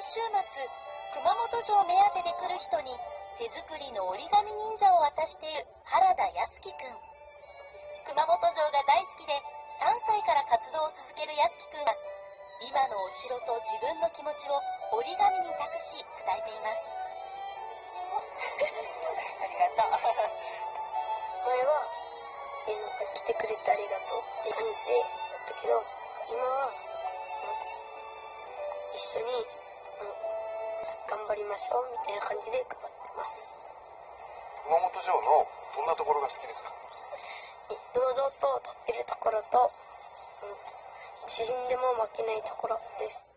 週末、熊本城目当てで来る人に手作りの折り紙忍者を渡している原田康樹くん。熊本城が大好きで3歳から活動を続ける康樹くんは、今のお城と自分の気持ちを折り紙に託し伝えています。 ありがとう。前は来てくれてありがとうって感じでやったけど、今は、一緒に、頑張りましょうみたいな感じで配ってます。 熊本城のどんなところが好きですか？ 堂々と立ってるところと、地震でも負けないところです。